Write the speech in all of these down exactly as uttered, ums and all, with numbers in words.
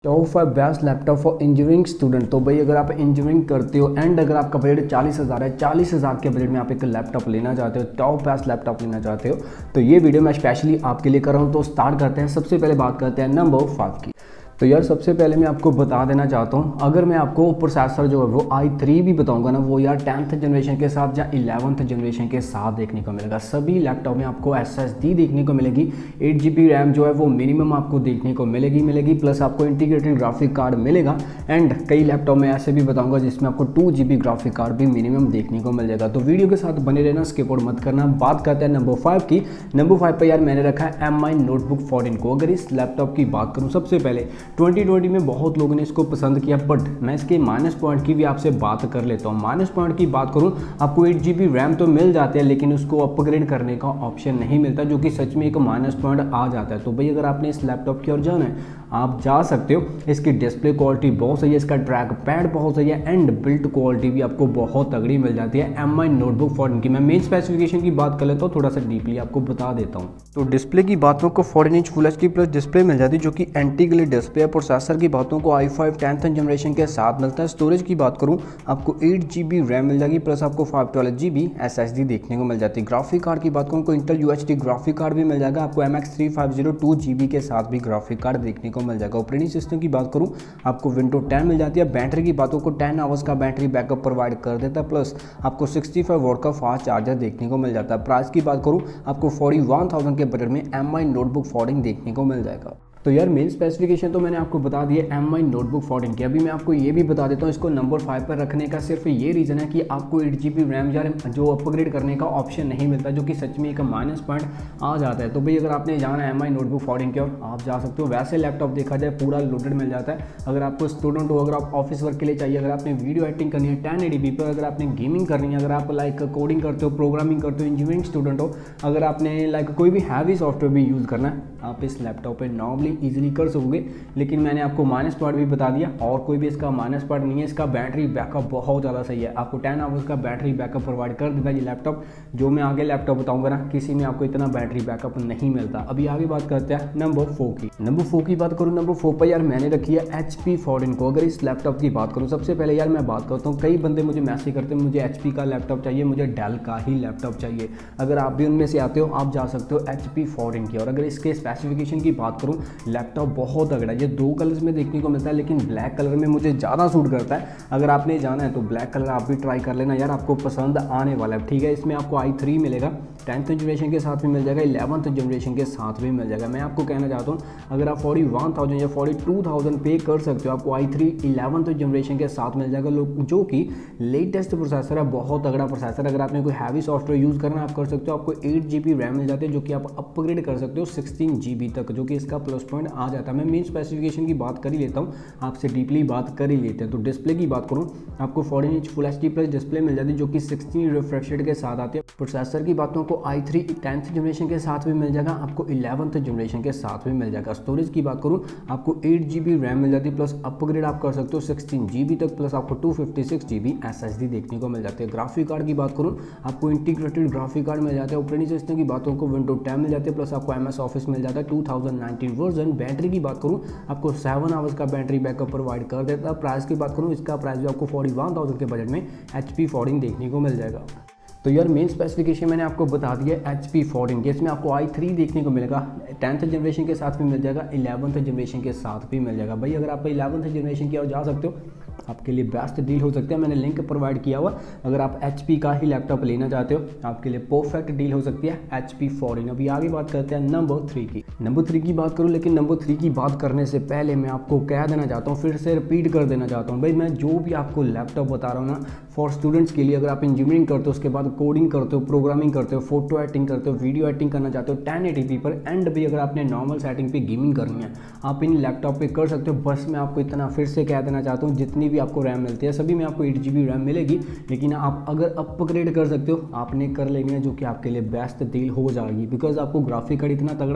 Top five best laptop for engineering student. तो भाई अगर आप इंजीनियरिंग करते हो एंड अगर आपका बजट चालीस हज़ार है, चालीस हज़ार के बजट में आप एक लैपटॉप लेना चाहते हो, टॉप बेस्ट लैपटॉप लेना चाहते हो, तो ये वीडियो मैं स्पेशली आपके लिए कर रहा हूँ। तो स्टार्ट करते हैं। सबसे पहले बात करते हैं नंबर फाइव की। तो यार सबसे पहले मैं आपको बता देना चाहता हूँ, अगर मैं आपको प्रोसेसर जो है वो आई थ्री भी बताऊंगा ना, वो यार टेंथ जनरेशन के साथ या इलेवंथ जनरेशन के साथ देखने को मिलेगा। सभी लैपटॉप में आपको एस एस डी देखने को मिलेगी, एट जी बी रैम जो है वो मिनिमम आपको देखने को मिलेगी मिलेगी प्लस आपको इंटीग्रेटेड ग्राफिक कार्ड मिलेगा। एंड कई लैपटॉप में ऐसे भी बताऊँगा जिसमें आपको two G B graphic card भी मिनिमम देखने को मिल जाएगा। तो वीडियो के साथ बने रहना, स्किप आउट मत करना। बात करते हैं नंबर फाइव की। नंबर फाइव पर यार मैंने रखा है एम आई नोटबुक फोर्टीन को। अगर इस लैपटॉप की बात करूँ, सबसे पहले ट्वेंटी ट्वेंटी में बहुत लोगों ने इसको पसंद किया, बट मैं इसके माइनस पॉइंट की भी आपसे बात कर लेता हूँ। माइनस पॉइंट की बात करूँ, आपको एट जी बी रैम तो मिल जाती है लेकिन उसको अपग्रेड करने का ऑप्शन नहीं मिलता, जो कि सच में एक माइनस पॉइंट आ जाता है। तो भाई अगर आपने इस लैपटॉप की ओर जाना है आप जा सकते हो। इसकी डिस्प्ले क्वालिटी बहुत सही है, इसका ट्रैक पैड बहुत सही है एंड बिल्ड क्वालिटी भी आपको बहुत तगड़ी मिल जाती है एम आई नोटबुक फोर्टीन की। मैं मेन स्पेसिफिकेशन की बात कर लेता हूँ, थोड़ा सा डीपली आपको बता देता हूँ। तो डिस्प्ले की बातों को fourteen inch full H D plus display मिल जाती है, जो कि एंटी ग्लेयर डिस्प्ले है। प्रोसेसर की बातों को आई फाइव टेंथ जनरेशन के साथ मिलता है। स्टोरेज की बात करूँ, आपको एट जी बी रैम मिल जाएगी प्लस आपको five twelve G B S S D देखने को मिल जाती है। ग्राफिक कार्ड की बात करूँ तो Intel U H D graphic card भी मिल जाएगा आपको, M X three five zero two G B के साथ भी ग्राफिक कार्ड देखने को मिल जाएगा। ऑपरेटिंग सिस्टम की बात करूं, आपको विंडो टेन मिल जाती है। बैटरी की बातों को टेन आवर्स का बैटरी बैकअप प्रोवाइड कर देता है, प्लस आपको सिक्सटी फाइव वॉट का फास्ट चार्जर देखने को मिल जाता है। प्राइस की बात करूं, आपको फोर्टी वन थाउजेंड के बजट में एम आई नोटबुक फोर्टीन देखने को मिल जाएगा। तो यार मेन स्पेसिफिकेशन तो मैंने आपको बता दी है एम आई नोटबुक फोर्टीन की। अभी मैं आपको ये भी बता देता हूँ, इसको नंबर फाइव पर रखने का सिर्फ ये रीज़न है कि आपको एट जी बी रैम यार जो अपग्रेड करने का ऑप्शन नहीं मिलता, जो कि सच में एक माइनस पॉइंट आ जाता है। तो भाई अगर आपने जाना है एम आई नोटबुक फोर्टीन की और आप जा सकते हो। वैसे लैपटॉप देखा जाए पूरा लोडेड मिल जाता है। अगर आपको स्टूडेंट हो, अगर आप ऑफिस वर्क के लिए चाहिए, अगर आपने वीडियो एडिटिंग करनी है टेन एटी पी पर, अगर आपने गेमिंग करनी है, अगर आप लाइक कोडिंग करते हो, प्रोग्रामिंग करते हो, इंजीनियरिंग स्टूडेंट हो, अगर आपने लाइक कोई भी हैवी सॉफ्टवेयर भी यूज़ करना है, आप इस लैपटॉप पर नॉर्मली ईजिली कर सकोगे। लेकिन मैंने आपको माइनस पॉइंट भी बता दिया और कोई भी इसका माइनस पॉइंट नहीं है। इसका बैटरी बैकअप बहुत ज़्यादा सही है, आपको टेन आवर्स का बैटरी बैकअप प्रोवाइड कर देता है ये लैपटॉप। जो मैं आगे लैपटॉप बताऊंगा ना, किसी में आपको इतना बैटरी बैकअप नहीं मिलता। अभी आगे बात करते हैं नंबर फोर की। नंबर फोर की बात करूँ, नंबर फोर पर यार मैंने रखी है एच पी फोर्टीन को। अगर इस लैपटॉप की बात करूँ, सबसे पहले यार मैं बात करता हूँ, कई बंदे मुझे मैसेज करते हैं मुझे एच पी का लैपटॉप चाहिए, मुझे डेल का ही लैपटॉप चाहिए। अगर आप भी उनमें से आते हो, आप जा सकते हो एच पी फोर्टीन की। और अगर इसके स्पेसिफिकेशन की बात करूँ, लैपटॉप बहुत तगड़ा है। ये दो कलर्स में देखने को मिलता है, लेकिन ब्लैक कलर में मुझे ज़्यादा सूट करता है। अगर आपने जाना है तो ब्लैक कलर आप भी ट्राई कर लेना यार, आपको पसंद आने वाला है। ठीक है, इसमें आपको आई थ्री मिलेगा, टेंथ जनरेशन के साथ भी मिल जाएगा, इलेवंथ जनरेशन के साथ भी मिल जाएगा। मैं आपको कहना चाहता हूँ, अगर आप फोर्टी वन थाउजेंड या फोर्टी टू थाउजेंड पे कर सकते हो, आपको आई थ्री इलेवंथ जनरेशन के साथ मिल जाएगा, जो कि लेटेस्ट प्रोसेसर है, बहुत तगड़ा प्रोसेसर। अगर आपने कोई हैवी सॉफ्टवेयर यूज़ करना आप कर सकते हो। आपको एट जी बी रैम मिल जाती है, जो कि आप अपग्रेड कर सकते हो सिक्सटीन जी बी तक, जो कि इसका प्लस पॉइंट आ जाता है। मैं मेन स्पेसिफिकेशन की बात कर ही लेता हूँ, आपसे डीपली बात कर ही लेते हैं। तो डिस्प्ले की बात करूँ, आपको fourteen inch full H D plus display मिल जाती है, जो कि सिक्सटीन रिफ्रेश रेट के साथ आती है। प्रोसेसर की बातों को आई थ्री टेंथ जनरेशन के साथ भी मिल जाएगा, आपको इलेवंथ जनरेशन के साथ भी मिल जाएगा। स्टोरेज की बात करूँ, आपको एट जी बी रैम मिल जाती है, प्लस अपग्रेड आप कर सकते हो सिक्सटीन जी बी तक, प्लस आपको two fifty six G B S S D देखने को मिल जाती है। ग्राफिक कार्ड की बात करूँ, आपको इंटीग्रेटेड ग्राफिक कार्ड मिल जाता है। ऑपरेटिंग सिस्टम की बातों को विंडो टेन मिल जाती है, प्लस आपको एम एस ऑफिस मिल जाता है two thousand nineteen version. Battery की बात करूँ, आपको सेवन आवर्स का बैटरी बैकअप प्रोवाइड कर देता है। प्राइस की बात करूँ, इसका प्राइस भी आपको फोर्टी वन थाउजेंड के बजट में एच पी फोर्टीन देखने को मिल जाएगा। तो यार मेन स्पेसिफिकेशन मैंने आपको बता दिया एच पी फोर्टीन के। इसमें आपको आई थ्री देखने को मिलेगा, टेंथ जनरेशन के साथ भी मिल जाएगा, इलेवंथ जनरेशन के साथ भी मिल जाएगा। भाई अगर आप इलेवंथ जनरेशन की ओर जा सकते हो, आपके लिए बेस्ट डील हो सकती है। मैंने लिंक प्रोवाइड किया हुआ, अगर आप एच पी का ही लैपटॉप लेना चाहते हो, आपके लिए परफेक्ट डील हो सकती है एच पी फोर्टीन। अभी आगे बात करते हैं नंबर थ्री की। नंबर थ्री की बात करूँ, लेकिन नंबर थ्री की बात करने से पहले मैं आपको कह देना चाहता हूँ, फिर से रिपीट कर देना चाहता हूँ, भाई मैं जो भी आपको लैपटॉप बता रहा हूँ ना, फॉर स्टूडेंट्स के लिए, अगर आप इंजीनियरिंग करते हो, उसके बाद कोडिंग करते हो, प्रोग्रामिंग करते हो, फोटो एडिटिंग करते हो, वीडियो एडिटिंग करना चाहते हो टेन एटी पी पर, एंड भी अगर आपने नॉर्मल सेटिंग पे गेमिंग करनी है, आप इन लैपटॉप पे कर सकते हो। बस मैं आपको इतना फिर से कह देना चाहता हूँ, जितनी भी आपको रैम मिलती है सभी में आपको एट जी बी रैम मिलेगी, लेकिन आप अगर अपग्रेड कर सकते हो आपने कर लेंगे, जो कि आपके लिए बेस्ट डील हो जाएगी। बिकॉज आपको ग्राफिक कार्ड इतना तगड़ा नहीं मिलता,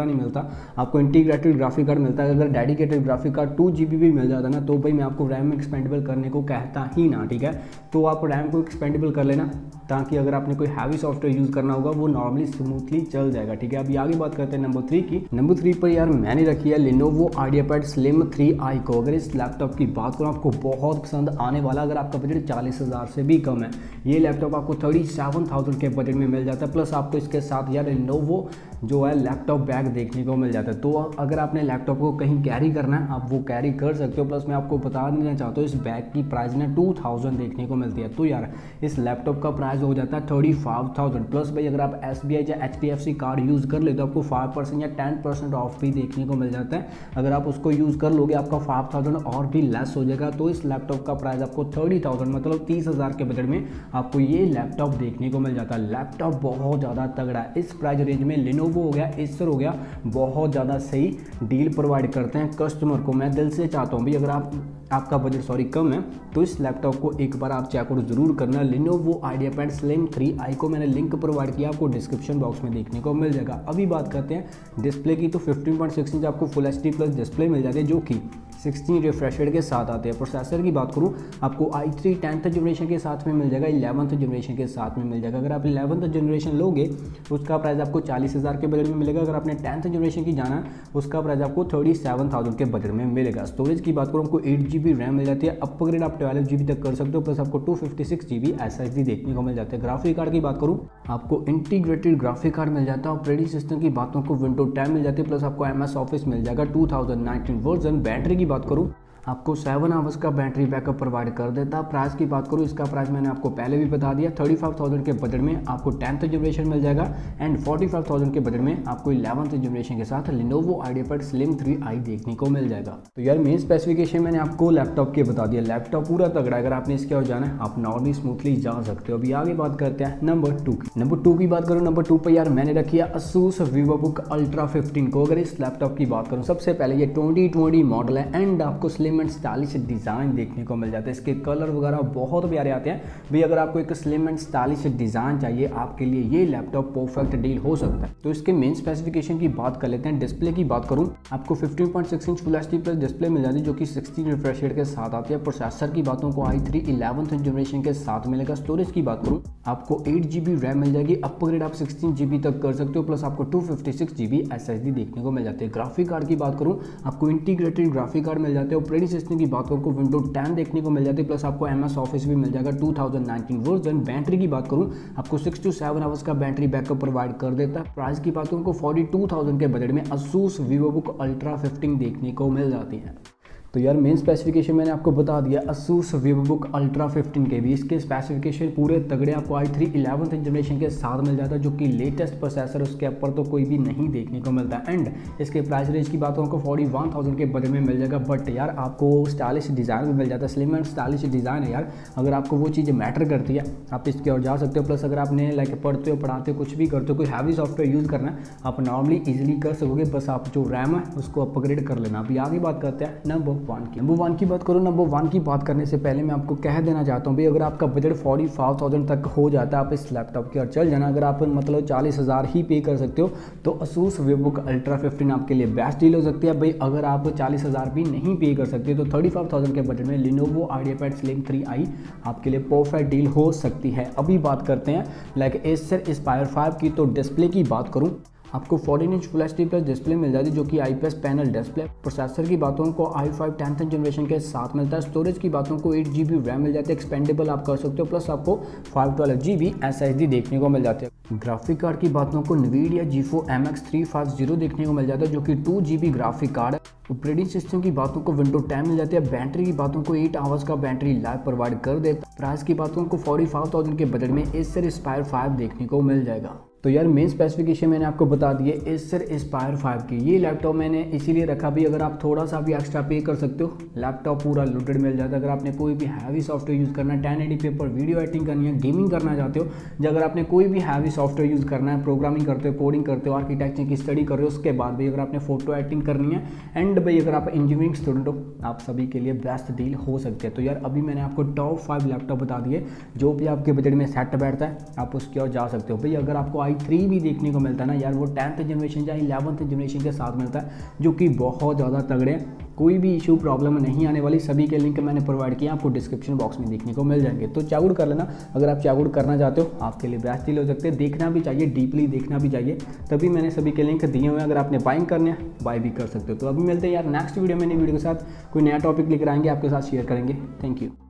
आपको इंटीग्रेटेड ग्राफिक कार्ड मिलता है। अगर dedicated graphic card two G B भी मिल जाता ना तो भाई मैं आपको रैम एक्सपेंडेबल करने को कहता ही ना, ठीक है। तो आप रैम को एक्सपेंडेबल कर लेना ताकि अगर आपने कोई हैवी सॉफ्टवेयर यूज़ करना होगा वो नॉर्मली स्मूथली चल जाएगा, ठीक है। अभी आगे बात करते हैं नंबर थ्री की। नंबर थ्री पर यार मैंने रखी है Lenovo IdeaPad Slim three I को। अगर इस लैपटॉप की बात करूँ आपको बहुत पसंद आने वाला, अगर आपका बजट चालीस हज़ार से भी कम है, ये लैपटॉप आपको थर्टी सेवन थाउजेंड के बजट में मिल जाता है। प्लस आपको इसके साथ यार Lenovo जो है लैपटॉप बैग देखने को मिल जाता है। तो अगर आपने लैपटॉप को कहीं कैरी करना है आप वो कैरी कर सकते हो। प्लस मैं आपको बता देना चाहता हूँ इस बैग की प्राइस ना टू थाउजेंड देखने को मिलती है। तो यार इस लैपटॉप का प्राइस हो जाता है थर्टी फाइव थाउजेंड। प्लस भाई अगर आप एस बी आई या H D F C card use कर ले तो आपको फाइव परसेंट या टेन परसेंट ऑफ भी देखने को मिल जाता है। अगर आप उसको यूज़ कर लोगे आपका फाइव थाउजेंड और भी लेस हो जाएगा। तो इस लैपटॉप का प्राइस आपको थर्टी थाउजेंड मतलब तीस हज़ार के बजट में आपको ये लैपटॉप देखने को मिल जाता है। लैपटॉप बहुत ज़्यादा तगड़ा है। इस प्राइस रेंज में Lenovo हो गया, एसर हो गया, बहुत ज़्यादा सही डील प्रोवाइड करते हैं कस्टमर को। मैं दिल से चाहता हूँ भाई अगर आप आपका बजट सॉरी कम है तो इस लैपटॉप को एक बार आप चेकआउट जरूर करना। Lenovo IdeaPad Slim three I को मैंने लिंक प्रोवाइड किया, आपको डिस्क्रिप्शन बॉक्स में देखने को मिल जाएगा। अभी बात करते हैं डिस्प्ले की। तो फिफ्टीन पॉइंट सिक्स इंच आपको full H D plus display मिल जाती है जो कि सिक्सटीन रिफ्रेश रेट के साथ आते हैं। प्रोसेसर की बात करूँ आपको आई थ्री टेंथ जनरेशन के साथ में मिल जाएगा, इलेवंथ जनरेशन के साथ में मिल जाएगा। अगर आप इलेवंथ जनरेशन लोगे तो उसका प्राइस आपको चालीस हज़ार के बजट में मिलेगा। अगर आपने टेंथ जनरेशन की जाना उसका प्राइस आपको थर्टी सेवन थाउजेंड के बजट में मिलेगा। स्टोरेज की बात करूँ आपको एट जी बी रैम मिल जाती है, अपग्रेड आप ट्वेल्व जी बी तक कर सकते हो। प्लस आपको two fifty six G B S S D देखने को मिल जाता है। ग्राफिक कार्ड की बात करूँ आपको इंटीग्रेटेड ग्राफिक कार्ड मिल जाता है। ऑपरेटिंग सिस्टम की बातों को विंडो टेन मिल जाती है। प्लस आपको एम एस ऑफिस मिल जाएगा two thousand nineteen version. Battery की बात करूँ आपको सेवन आवर्स का बैटरी बैकअप प्रोवाइड कर देता है। प्राइस की बात करूँ इसका प्राइस मैंने आपको पहले भी बता दिया, थर्टी फाइव थाउजेंड के बजट में आपको टेंथ जनरेशन मिल जाएगा एंड फोर्टी फाइव थाउजेंड के बजट में आपको इलेवंथ जनरेशन के साथ Lenovo IdeaPad Slim three I देखने को मिल जाएगा। तो यार मेन स्पेसिफिकेशन मैंने आपको लैपटॉप के बता दिया। लैपटॉप पूरा तगड़ा है, अगर आपने इसके और जाना है आप नॉर्मली स्मूथली जा सकते हो। अभी आगे बात करते हैं नंबर टू की। नंबर टू की बात करूँ नंबर टू पर यार मैंने रखी है Asus VivoBook Ultra फिफ्टीन को। अगर इस लैपटॉप की बात करूँ सबसे पहले ये ट्वेंटी ट्वेंटी मॉडल है एंड आपको स्लिम एंड स्टाइलिश डिज़ाइन देखने को मिल जाता है। इसके कलर वगैरह बहुत प्यारे आते हैं भाई। अगर आपको एक स्लिम एंड स्टाइलिश डिज़ाइन चाहिए आपके लिए ये लैपटॉप परफेक्ट डील हो सकता है। तो इसके मेन स्पेसिफिकेशन की बात कर लेते हैं। डिस्प्ले की बात करूं आपको fifteen point six inch full H D plus display मिल जाती है जो कि सिक्सटीन रिफ्रेश रेट के साथ आती है। प्रोसेसर की बातों को आई थ्री इलेवंथ जनरेशन के साथ मिलेगा। स्टोरेज की बात करूँ आपको एट जी बी रैम मिल जाएगी, अपग्रेड आप सिक्सटीन जी बी तक कर सकते हो। प्लस आपको two fifty six G B S S D देखने को मिल जाते हैं। ग्राफिक कार्ड की बात करूँ आपको इंटीग्रेटेड ग्राफिक कार्ड मिल जाते हैं। ऑपरेटिंग सिस्टम की बात करूँ विंडो टेन देखने को मिल जाती है। प्लस आपको एम एस ऑफिस भी मिल जाएगा two thousand nineteen version. Battery की बात करूं आपको सिक्स टू सेवन आवर्स का बैटरी बैकअप प्रोवाइड कर देता है। प्राइस की बात करूं को फोर्टी टू थाउजेंड के बजट में Asus VivoBook Ultra फिफ्टीन देखने को मिल जाती है। तो यार मेन स्पेसिफिकेशन मैंने आपको बता दिया Asus VivoBook Ultra फिफ्टीन के भी। इसके स्पेसिफिकेशन पूरे तगड़े आपको आई थ्री इलेवंथ जनरेशन के साथ मिल जाता है जो कि लेटेस्ट प्रोसेसर उसके ऊपर तो कोई भी नहीं देखने को मिलता है। एंड इसके प्राइस रेंज की बात को फोर्टी वन थाउजेंड के बजट में मिल जाएगा। बट यार आपको स्टाइलिश डिज़ाइन भी मिल जाता है, स्लिम एंड स्टाइलिश डिज़ाइन है यार। अगर आपको वो चीज़ मैटर करती है आप इसके और जा सकते हो। प्लस अगर आपने लाइक पढ़ते हो पढ़ाते हो कुछ भी करते हो कोई हैवी सॉफ्टवेयर यूज़ करना है आप नॉर्मली ईजिली कर सकोगे। बस आप जो रैम है उसको अपग्रेड कर लेना। अभी आगे बात करते हैं नंबर वन की। नंबर वन की बात करूँ नंबर वन की बात करने से पहले मैं आपको कह देना चाहता हूँ भाई अगर आपका बजट फोर्टी फाइव थाउजेंड तक हो जाता है आप इस लैपटॉप की ओर चल जाना। अगर आप मतलब चालीस हज़ार ही पे कर सकते हो तो Asus VivoBook Ultra फिफ्टीन आपके लिए बेस्ट डील हो सकती है भाई। अगर आप चालीस हज़ार भी नहीं पे कर सकते तो थर्टी फाइव थाउजेंड के बजट में Lenovo IdeaPad Slim three I आपके लिए परफेक्ट डील हो सकती है। अभी बात करते हैं लाइक Acer Aspire फाइव की। तो डिस्प्ले की बात करूँ आपको fourteen inch full H D plus display मिल जाती है जो कि आईपीएस पैनल डिस्प्ले। प्रोसेसर की बातों को आई फाइव टेंथ जनरेशन के साथ मिलता है। स्टोरेज की बातों को एट जी बी रैम मिल जाती है, एक्सपेंडेबल आप कर सकते हो। प्लस आपको five twelve G B S S D देखने को मिल जाती है। ग्राफिक कार्ड की बातों को NVIDIA GeForce M X three fifty देखने को मिल जाता है जो कि two G B graphic card है। ऑपरेटिंग सिस्टम की बातों को विंडो टेन मिल जाती है। बैटरी की बातों को एट आवर्स का बैटरी लाइफ प्रोवाइड कर देता है। प्राइस की बातों को फोर्टी फाइव थाउजेंड के बजट में Acer Aspire फाइव देखने को मिल जाएगा। तो यार मेन स्पेसिफिकेशन मैंने आपको बता दी है Acer Aspire फाइव की। ये लैपटॉप मैंने इसीलिए रखा भी अगर आप थोड़ा सा भी एक्स्ट्रा पे कर सकते हो लैपटॉप पूरा लोडेड मिल जाता है। अगर आपने कोई भी हैवी सॉफ्टवेयर यूज़ करना है, टेन एटी पे पर वीडियो एडिटिंग करनी है, गेमिंग करना चाहते हो, या अगर आपने कोई भी हैवी सॉफ्टवेयर यूज़ करना है, प्रोग्रामिंग करते हो, कोडिंग करते हो, आर्किटेक्चर की स्टडी कर रहे हो, उसके बाद भाई अगर आपने फोटो एडिटिंग करनी है एंड भाई अगर आप इंजीनियरिंग स्टूडेंट हो आप सभी के लिए बेस्ट डील हो सकती है। तो यार अभी मैंने आपको टॉप फाइव लैपटॉप बता दिए जो भी आपके बजट में सेट बैठता है आप उसकी ओर जा सकते हो। भाई अगर आपको आई आई थ्री भी देखने को मिलता है ना यार, वो टेंथ जनरेशन या इलेवंथ जनरेशन के साथ मिलता है, जो कि बहुत ज़्यादा तगड़े हैं। कोई भी इशू प्रॉब्लम नहीं आने वाली, सभी के लिंक मैंने प्रोवाइड किया, आपको डिस्क्रिप्शन बॉक्स में देखने को मिल जाएंगे। तो चेकआउट कर लेना, अगर आप चेकआउट करना चाहते हो आपके लिए बेस्ट डील हो सकते हैं। देखना भी चाहिए, डीपली देखना भी चाहिए, तभी मैंने सभी के लिंक दिए हुए हैं। अगर आपने बाइंग करने हैं बाय भी कर सकते हो। तो अभी मिलते हैं यार नेक्स्ट वीडियो में, नई वीडियो के साथ, कोई नया टॉपिक लेकर आएंगे, आपके साथ शेयर करेंगे। Thank you.